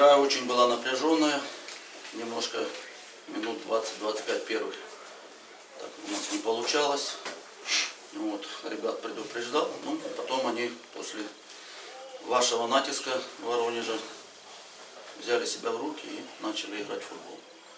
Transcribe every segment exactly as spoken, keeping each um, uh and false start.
Игра очень была напряженная, немножко минут двадцать-двадцать пять первых так у нас не получалось. Вот, ребят предупреждал, ну, потом они после вашего натиска в Воронеже взяли себя в руки и начали играть в футбол.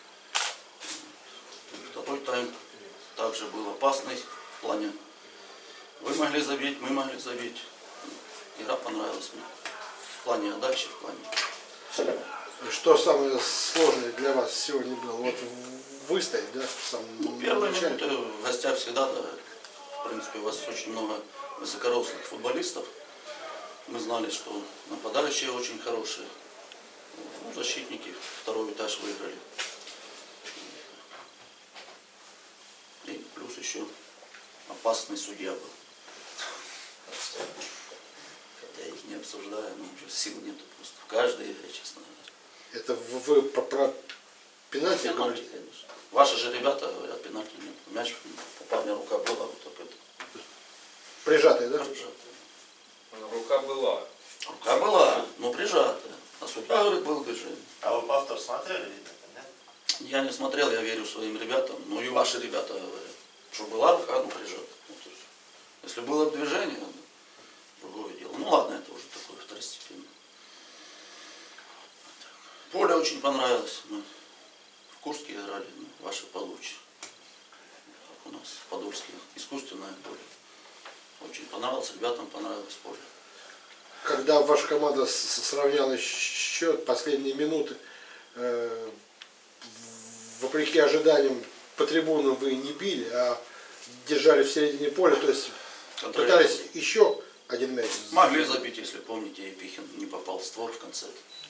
Второй тайм также был опасный в плане, вы могли забить, мы могли забить. Игра понравилась мне. В плане отдачи, в плане. Что самое сложное для вас сегодня было? Вот выстоять, да? В самом ну, первые начале? минуты в гостях всегда, да. В принципе, у вас очень много высокорослых футболистов. Мы знали, что нападающие очень хорошие. Ну, защитники второй этаж выиграли. И плюс еще опасный судья был. Хотя их не обсуждаю, но уже сил нету просто. В каждой игре, честно говоря. Это вы про, про пенальти говорите? Конечно. Ваши же ребята говорят, пенальти нет. Мяч попал, у меня рука была вот так это. Прижатый, да? Прижатая. Рука была. Рука была, но прижатая. А судья говорит, был движение. А вы повтор смотрели, видно, нет? Я не смотрел, я верю своим ребятам. Ну и ваши ребята говорят, что была рука, ну прижата. Ну, то есть, если было движение, другое дело. Ну ладно, это уже такое второстепенное. Поле очень понравилось. Мы в Курске играли, ну, ваше получше. Как у нас в Подольске искусственное поле. Очень понравилось, ребятам понравилось поле. Когда ваша команда сравняла счет, последние минуты, э, вопреки ожиданиям по трибунам вы не били, а держали в середине поля, то есть пытались еще один мяч. Могли забить, если помните, Епихин не попал в створ в конце.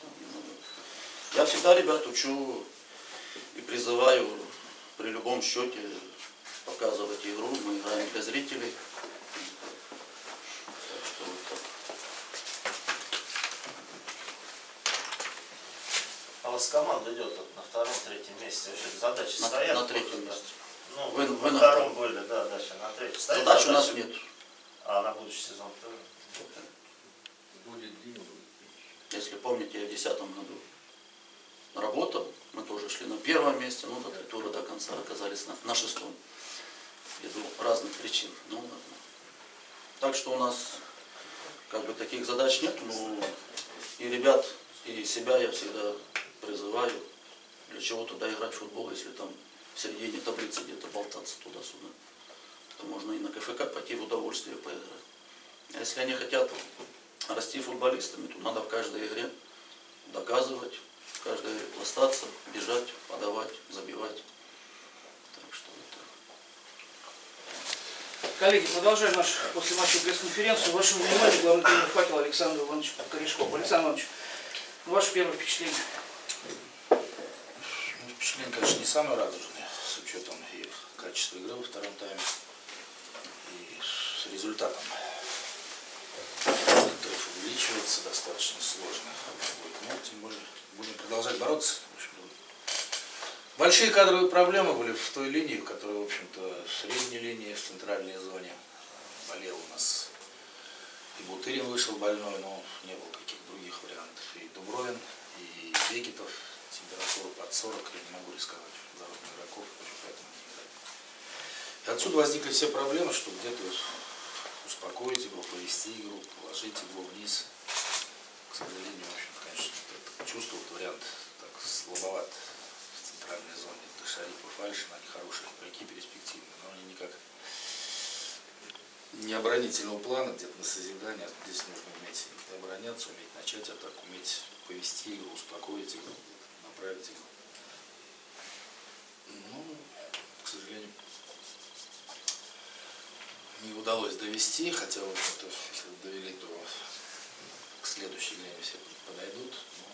Я всегда ребят учу и призываю при любом счете показывать игру. Мы играем для зрителей. Так что вот так. А у вас команда идет вот на втором-третьем месте. Вообще задачи На, стоят? на третьем месте. Ну, Вы, вы вы на на втором были, да, дальше на третьем. Стоит Задач у нас задача? нет. А на будущий сезон тоже? Будет Дима. Если помните, я в две тысячи десятом году работал. Мы тоже шли на первом месте, но до три тура до конца оказались на, на шестом. Ввиду разных причин. Ну, ладно. Так что у нас как бы таких задач нет, но и ребят, и себя я всегда призываю, для чего туда играть в футбол, если там в середине таблицы где-то болтаться туда-сюда. То можно и на КФК пойти в удовольствие поиграть. А если они хотят расти футболистами, то надо в каждой игре доказывать, в каждой игре пластаться, бежать, подавать, забивать. Так что это. Коллеги, продолжаем нашу послематчевую пресс-конференцию. Вашему вниманию главный тренер «Факела» Александр Иванович Корешков. Александр Иванович, ваше первое впечатление? Ну, впечатление, конечно, не самое радужное, с учетом и качества игры во втором тайме, и с результатом, который увеличивается, достаточно сложно. Но, тем более, будем продолжать бороться. В общем, большие кадровые проблемы были в той линии, в которой, в общем-то, в средней линии, в центральной зоне болел у нас. И Бутырин вышел больной, но не было каких других вариантов. И Дубровин, и Бекетов, температура под сорок, я не могу рисковать за игроков, поэтому не играть. И отсюда возникли все проблемы, что где-то успокоить игру, повести игру, положить игру вниз. К сожалению, в общем, конечно, это чувство, вот вариант так слабоват в центральной зоне. Это Шарипов, Альшин, они хорошие игроки, перспективные, но они никак не оборонительного плана, где-то на созидание. Здесь нужно уметь обороняться, уметь начать атаку, уметь повести игру, успокоить игру, направить игру. Ну, к сожалению, не удалось довести, хотя, в общем-то, если довели, то к следующей игре все подойдут, но,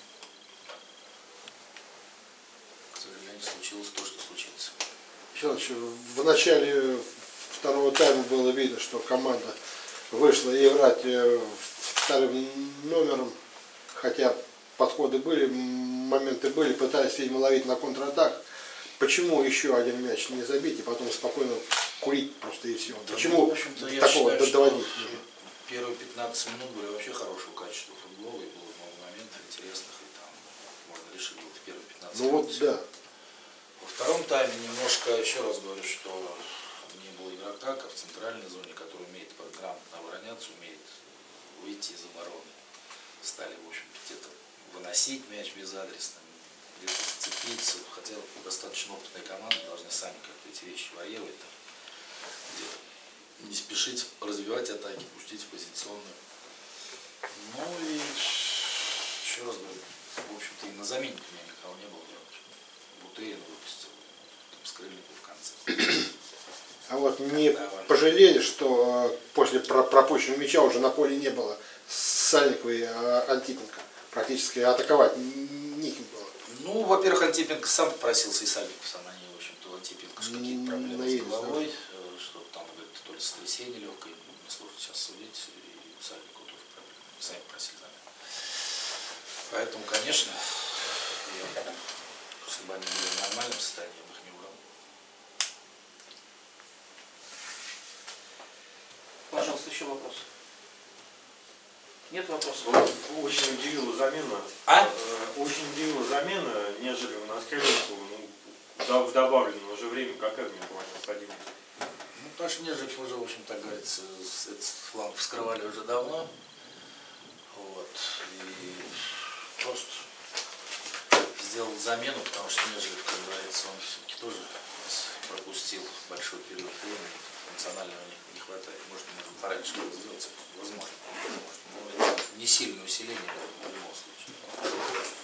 к сожалению, случилось то, что случилось. Федорович, в начале второго тайма было видно, что команда вышла играть вторым номером, хотя подходы были, моменты были, пытались, видимо, ловить на контратак. Почему еще один мяч не забить и потом спокойно курить просто и все? Да, Почему ну, в общем-то, я такого считаю, доводить? Первые пятнадцать минут были вообще хорошего качества футбола, и было много моментов интересных, и там Ну вот, да. Во втором тайме немножко, еще раз говорю, что не было игрока, как в центральной зоне, который умеет грамотно обороняться, умеет выйти из обороны. Стали, в общем, где-то выносить мяч безадресно, где-то зацепиться. Хотя достаточно опытные команды должны сами как-то эти вещи варьировать. Не спешить развивать атаки, пустить в позиционную. Ну и еще раз говорю, в общем-то и на замене у меня никого не было. Бутырин выпустил, там, Скрыльников в конце. А вот не Давай. пожалели, что э, после про- пропущенного мяча уже на поле не было Сальникова и э, Антипенко. Практически атаковать н- неким было. Ну, во-первых, Антипенко сам попросился, и Сальников сам, они, в общем-то, у Антипенко же какие-то проблемы Наедешь, с головой, э, что там, говорит, то ли сотрясение легкое, не сложно сейчас судить, и у Сальникова тоже проблемы, сами просили замену. Поэтому, конечно, я, если бы они были в нормальном состоянии, я бы их не убрал. Пожалуйста, еще вопрос. Нет вопросов? Очень удивила замена. А? Э, Очень удивила замена, нежели у нас Скрыльникову, ну, да- в добавленное уже время, какая мне была необходимость. Ну, потому что Нежик уже, в общем, так говорится, с- этот фланг вскрывали уже давно. Вот. И просто сделал замену, потому что Нежик, как говорится, он все-таки тоже пропустил большой период времени. Национального не, не хватает. Может, можно пораньше что-то сделать. Возможно. Возможно. Но это не сильное усиление в любом случае.